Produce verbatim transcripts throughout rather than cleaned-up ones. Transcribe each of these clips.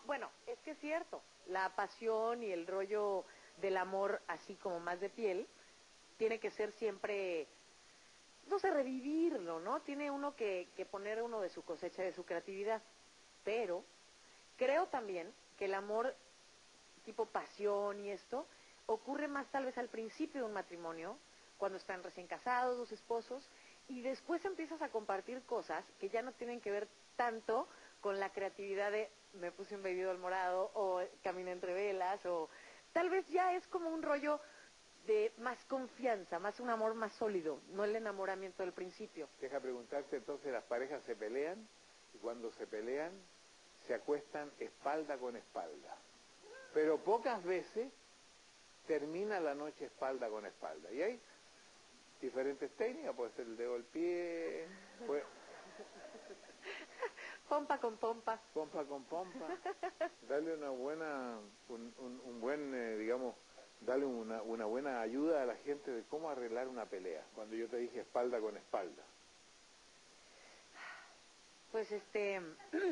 Bueno, es que es cierto, la pasión y el rollo del amor, así como más de piel, tiene que ser siempre, no sé, revivirlo, ¿no? Tiene uno que, que poner uno de su cosecha, de su creatividad. Pero creo también que el amor tipo pasión y esto ocurre más tal vez al principio de un matrimonio, cuando están recién casados, los esposos, y después empiezas a compartir cosas que ya no tienen que ver tanto con la creatividad de me puse un vestido al morado o caminé entre velas, o tal vez ya es como un rollo de más confianza, más un amor más sólido, no el enamoramiento del principio. Deja preguntarte, entonces las parejas se pelean y cuando se pelean se acuestan espalda con espalda, pero pocas veces termina la noche espalda con espalda, y hay diferentes técnicas, puede ser el dedo del pie, puede... pompa con pompa. Pompa con pompa, darle una buena, un, un, un buen, eh, digamos, darle una, una buena ayuda a la gente de cómo arreglar una pelea, cuando yo te dije espalda con espalda. Pues este,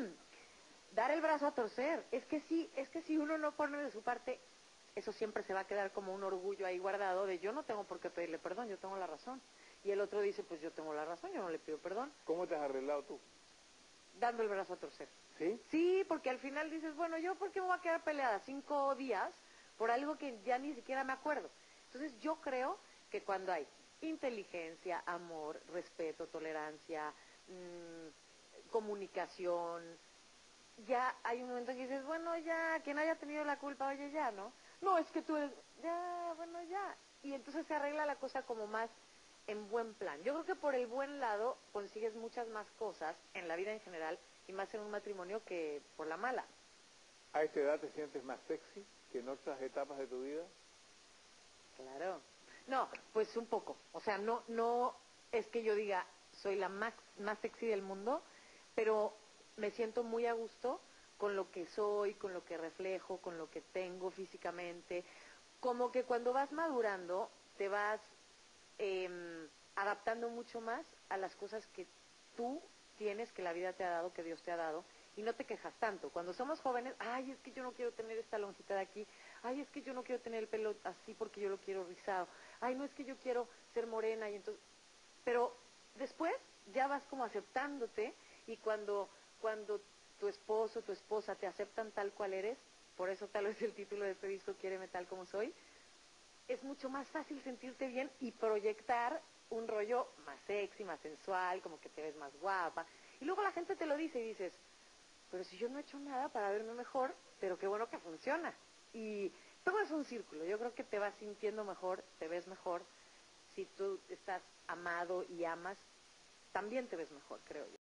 dar el brazo a torcer, es que sí, es que si uno no pone de su parte, eso siempre se va a quedar como un orgullo ahí guardado de yo no tengo por qué pedirle perdón, yo tengo la razón. Y el otro dice, pues yo tengo la razón, yo no le pido perdón. ¿Cómo te has arreglado tú? Dando el brazo a torcer. ¿Sí? Sí, porque al final dices, bueno, ¿yo por qué me voy a quedar peleada cinco días por algo que ya ni siquiera me acuerdo? Entonces yo creo que cuando hay inteligencia, amor, respeto, tolerancia, mmm, comunicación, ya hay un momento en que dices, bueno, ya, quien haya tenido la culpa, oye, ya, ¿no? No, es que tú eres, ya, bueno, ya. Y entonces se arregla la cosa como más en buen plan. Yo creo que por el buen lado consigues muchas más cosas en la vida en general y más en un matrimonio que por la mala. ¿A esta edad te sientes más sexy que en otras etapas de tu vida? Claro. No, pues un poco. O sea, no, no es que yo diga soy la más, más sexy del mundo, pero me siento muy a gusto con lo que soy, con lo que reflejo, con lo que tengo físicamente. Como que cuando vas madurando, te vas eh, adaptando mucho más a las cosas que tú tienes, que la vida te ha dado, que Dios te ha dado, y no te quejas tanto. Cuando somos jóvenes, ay, es que yo no quiero tener esta lonjita de aquí, ay, es que yo no quiero tener el pelo así porque yo lo quiero rizado, ay, no es que yo quiero ser morena, y entonces, pero después ya vas como aceptándote, y cuando, cuando tu esposo, tu esposa te aceptan tal cual eres, por eso tal vez el título de este disco, Quiéreme tal como soy, es mucho más fácil sentirte bien y proyectar un rollo más sexy, más sensual, como que te ves más guapa. Y luego la gente te lo dice y dices, pero si yo no he hecho nada para verme mejor, pero qué bueno que funciona. Y todo es un círculo. Yo creo que te vas sintiendo mejor, te ves mejor. Si tú estás amado y amas, también te ves mejor, creo yo.